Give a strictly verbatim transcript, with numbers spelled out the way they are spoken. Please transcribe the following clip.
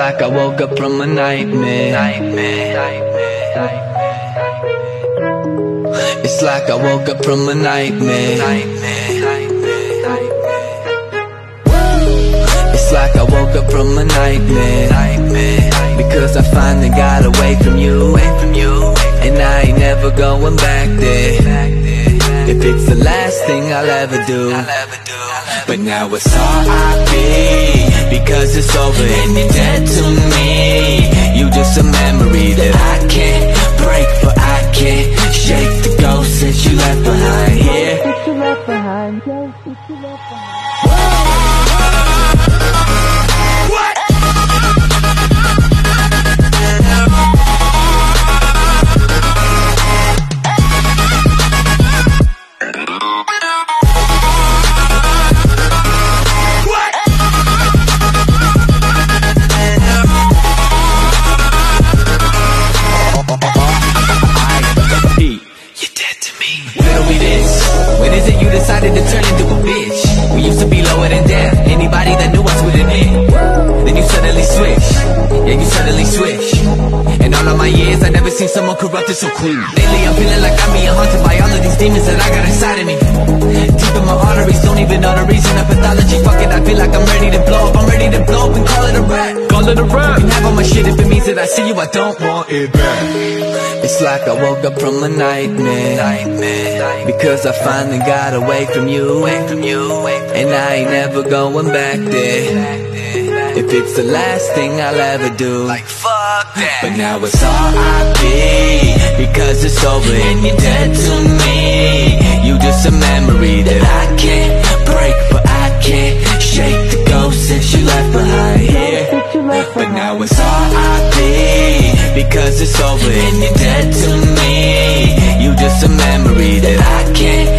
like I woke up from a nightmare. It's like I woke up from a nightmare. It's like I woke up from a nightmare. Because I finally got away from you, and I ain't never going back there. If it's the last thing I'll ever do, but now it's R I P, because it's over and you're dead to me. You just a memory that I can't break, but I can't shake the ghost that you left behind here. That you left behind, yes, that you left behind. What? Decided to turn into a bitch. We used to be lower than down. Anybody that knew us would admit. Then you suddenly switch. Yeah, you suddenly switch. In all of my years, I never seen someone corrupted so clean. Lately, I'm feeling like I'm being haunted by all of these demons that I got inside of me. Deep in my arteries, don't even know the reason of pathology. Fuck it, I feel like I'm ready to blow up. I'm ready to blow up and call it a rap. Call it a rap. You can have all my shit if it means that I see you, I don't want it back. It's like I woke up from a nightmare, nightmare. Because I finally got away from you, away from you, and I ain't never going back there. If it's the last thing I'll ever do, like fuck that. But now it's R I P, because it's over and you're dead to me. You just a memory that I can't break, but I can't shake the ghost that you left behind here. But now it's R I P, because it's over and you're dead to me. You just a memory that I can't